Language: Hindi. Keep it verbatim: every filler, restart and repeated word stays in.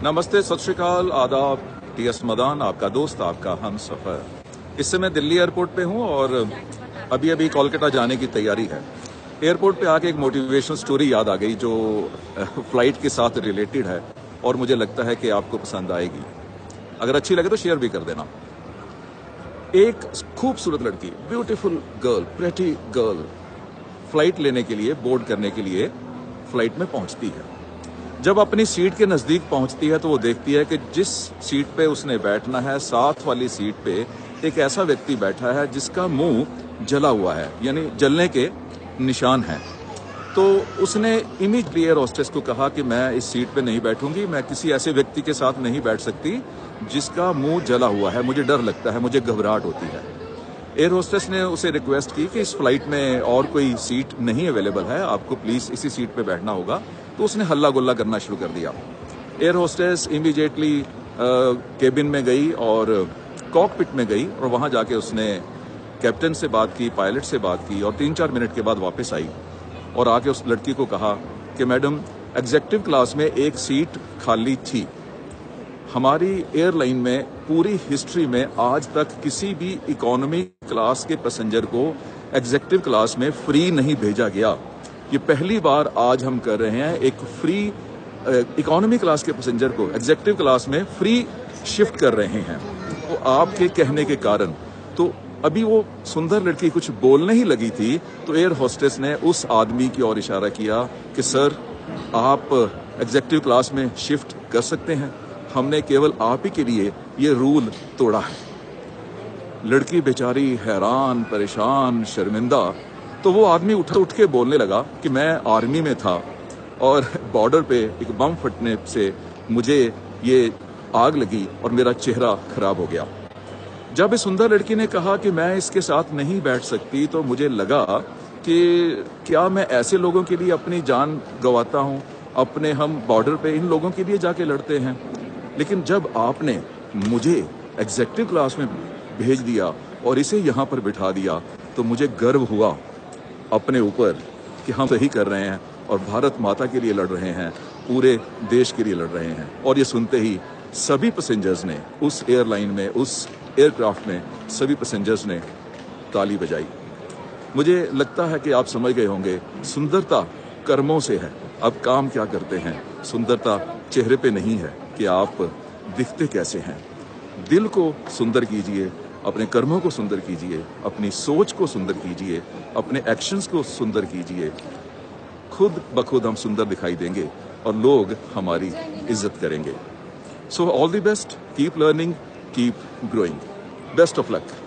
नमस्ते, सत श्री अकाल, आदाब। टी एस मदान, आपका दोस्त, आपका हम सफ़र। इस समय दिल्ली एयरपोर्ट पे हूँ और अभी अभी कोलकाता जाने की तैयारी है। एयरपोर्ट पे आके एक मोटिवेशनल स्टोरी याद आ गई जो फ्लाइट के साथ रिलेटेड है और मुझे लगता है कि आपको पसंद आएगी। अगर अच्छी लगे तो शेयर भी कर देना। एक खूबसूरत लड़की, beautiful girl, pretty girl, flight लेने के लिए, बोर्ड करने के लिए फ्लाइट में पहुंचती है। जब अपनी सीट के नजदीक पहुंचती है तो वो देखती है कि जिस सीट पे उसने बैठना है, साथ वाली सीट पे एक ऐसा व्यक्ति बैठा है जिसका मुंह जला हुआ है, यानी जलने के निशान हैं। तो उसने इमीडिएटली एयर होस्टेस को कहा कि मैं इस सीट पे नहीं बैठूंगी, मैं किसी ऐसे व्यक्ति के साथ नहीं बैठ सकती जिसका मुंह जला हुआ है, मुझे डर लगता है, मुझे घबराहट होती है। एयर होस्टेस ने उसे रिक्वेस्ट की कि इस फ्लाइट में और कोई सीट नहीं अवेलेबल है, आपको प्लीज इसी सीट पे बैठना होगा। तो उसने हल्ला गुल्ला करना शुरू कर दिया। एयर होस्टेस इमीडिएटली केबिन में गई और कॉकपिट में गई और वहां जाके उसने कैप्टन से बात की, पायलट से बात की और तीन चार मिनट के बाद वापस आई और आके उस लड़की को कहा कि मैडम, एग्जीक्यूटिव क्लास में एक सीट खाली थी। हमारी एयरलाइन में पूरी हिस्ट्री में आज तक किसी भी इकोनॉमी क्लास के पैसेंजर को एग्जीक्यूटिव क्लास में फ्री नहीं भेजा गया। ये पहली बार आज हम कर रहे हैं, एक फ्री इकोनॉमी क्लास के पैसेंजर को एग्जीक्यूटिव क्लास में फ्री शिफ्ट कर रहे हैं। तो आपके कहने के कारण, तो अभी वो सुंदर लड़की कुछ बोलने ही लगी थी तो एयर होस्टेस ने उस आदमी की ओर इशारा किया कि सर, आप एग्जीक्यूटिव क्लास में शिफ्ट कर सकते हैं, हमने केवल आप ही के लिए ये रूल तोड़ा है। लड़की बेचारी हैरान, परेशान, शर्मिंदा। तो वो आदमी उठ उठ के बोलने लगा कि मैं आर्मी में था और बॉर्डर पे एक बम फटने से मुझे ये आग लगी और मेरा चेहरा खराब हो गया। जब इस सुंदर लड़की ने कहा कि मैं इसके साथ नहीं बैठ सकती तो मुझे लगा कि क्या मैं ऐसे लोगों के लिए अपनी जान गंवाता हूँ, अपने हम बॉर्डर पे इन लोगों के लिए जाके लड़ते हैं। लेकिन जब आपने मुझे एग्जीक्यूटिव क्लास में भेज दिया और इसे यहाँ पर बिठा दिया तो मुझे गर्व हुआ अपने ऊपर कि हम सही कर रहे हैं और भारत माता के लिए लड़ रहे हैं, पूरे देश के लिए लड़ रहे हैं। और ये सुनते ही सभी पैसेंजर्स ने उस एयरलाइन में, उस एयरक्राफ्ट में सभी पैसेंजर्स ने ताली बजाई। मुझे लगता है कि आप समझ गए होंगे, सुंदरता कर्मों से है। अब काम क्या करते हैं? सुंदरता चेहरे पे नहीं है कि आप दिखते कैसे हैं। दिल को सुंदर कीजिए, अपने कर्मों को सुंदर कीजिए, अपनी सोच को सुंदर कीजिए, अपने एक्शंस को सुंदर कीजिए। खुद ब खुद हम सुंदर दिखाई देंगे और लोग हमारी इज्जत करेंगे। So all the best, keep learning, keep growing, best of luck.